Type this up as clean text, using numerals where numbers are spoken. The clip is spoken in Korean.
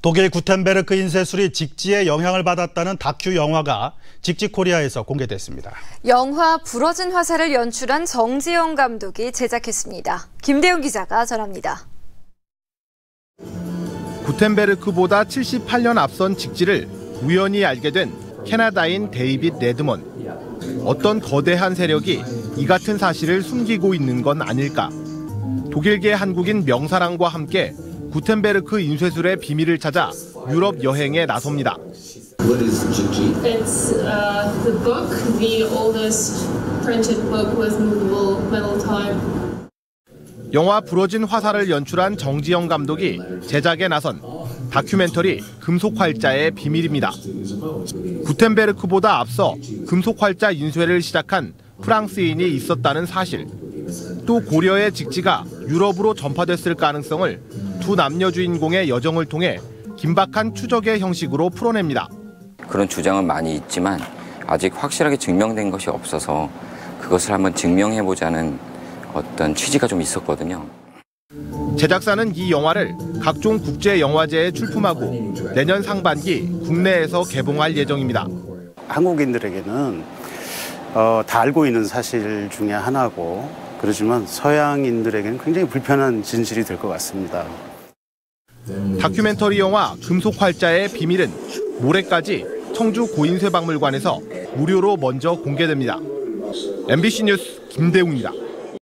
독일 구텐베르크 인쇄술이 직지에 영향을 받았다는 다큐 영화가 직지코리아에서 공개됐습니다. 영화 부러진 화살을 연출한 정지영 감독이 제작했습니다. 김대웅 기자가 전합니다. 구텐베르크보다 78년 앞선 직지를 우연히 알게 된 캐나다인 데이빗 레드먼. 어떤 거대한 세력이 이 같은 사실을 숨기고 있는 건 아닐까. 독일계 한국인 명사랑과 함께 구텐베르크 인쇄술의 비밀을 찾아 유럽 여행에 나섭니다. What is Jigji? It's the book, the oldest printed book with movable metal type. 영화 부러진 화살을 연출한 정지영 감독이 제작에 나선 다큐멘터리 금속 활자의 비밀입니다. 구텐베르크보다 앞서 금속 활자 인쇄를 시작한 프랑스인이 있었다는 사실, 또 고려의 직지가 유럽으로 전파됐을 가능성을 두 남녀 주인공의 여정을 통해 긴박한 추적의 형식으로 풀어냅니다. 그런 주장은 많이 있지만 아직 확실하게 증명된 것이 없어서 그것을 한번 증명해보자는 어떤 취지가 좀 있었거든요. 제작사는 이 영화를 각종 국제영화제에 출품하고 내년 상반기 국내에서 개봉할 예정입니다. 한국인들에게는 다 알고 있는 사실 중에 하나고, 그렇지만 서양인들에게는 굉장히 불편한 진실이 될 것 같습니다. 다큐멘터리 영화 금속 활자의 비밀은 모레까지 청주 고인쇄박물관에서 무료로 먼저 공개됩니다. MBC 뉴스 김대웅입니다.